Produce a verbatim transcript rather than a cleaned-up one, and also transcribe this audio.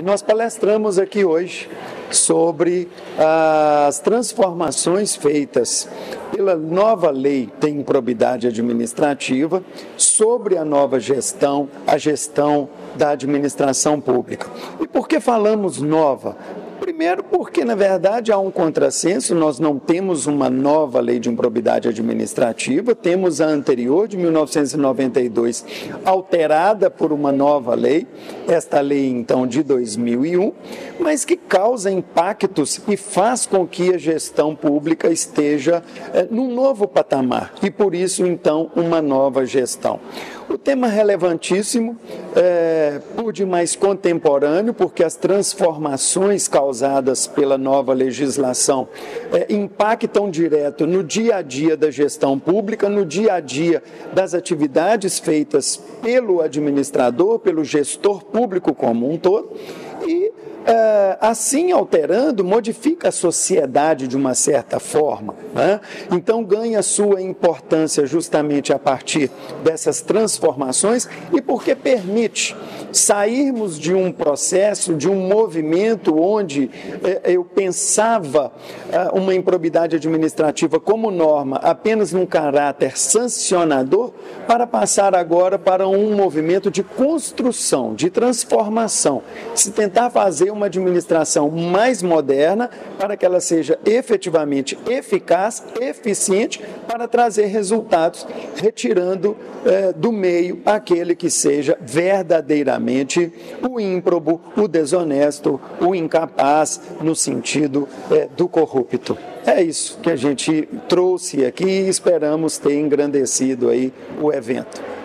nós palestramos aqui hoje sobre as transformações feitas pela nova lei de improbidade administrativa sobre a nova gestão, a gestão da administração pública. E por que falamos nova? Primeiro porque, na verdade, há um contrassenso, nós não temos uma nova lei de improbidade administrativa, temos a anterior, de mil novecentos e noventa e dois, alterada por uma nova lei, esta lei, então, de dois mil e um, mas que causa impactos e faz com que a gestão pública esteja é, num novo patamar, e por isso, então, uma nova gestão. O tema relevantíssimo, é, por demais contemporâneo, porque as transformações causadas pela nova legislação é, impactam direto no dia a dia da gestão pública, no dia a dia das atividades feitas pelo administrador, pelo gestor público como um todo, e Uh, assim alterando, modifica a sociedade de uma certa forma, né? Então ganha sua importância justamente a partir dessas transformações e porque permite sairmos de um processo, de um movimento onde eh, eu pensava uh, uma improbidade administrativa como norma apenas num caráter sancionador, para passar agora para um movimento de construção, de transformação, se tentar fazer uma administração mais moderna para que ela seja efetivamente eficaz, eficiente, para trazer resultados, retirando eh, do meio aquele que seja verdadeiramente o ímprobo, o desonesto, o incapaz no sentido eh, do corrupto. É isso que a gente trouxe aqui e esperamos ter engrandecido aí o evento.